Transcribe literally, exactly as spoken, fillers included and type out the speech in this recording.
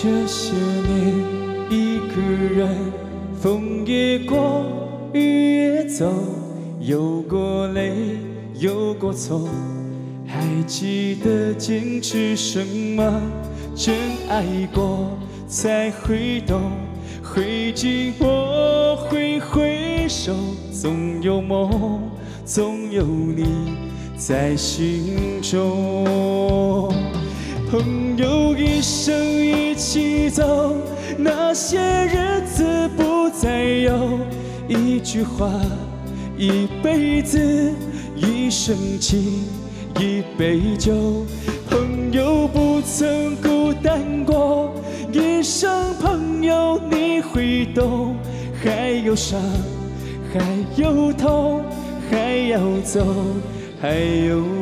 这些年，一个人，风也过，雨也走，有过泪，有过错，还记得坚持什么？真爱过，才会懂。会经过，会回首，总有梦，总有你在心中。朋友一生一起走，那些日子不再有。一句话，一辈子，一生情，一杯酒。朋友不曾孤单过，一生朋友你会懂。还有伤，还有痛，还要走，还有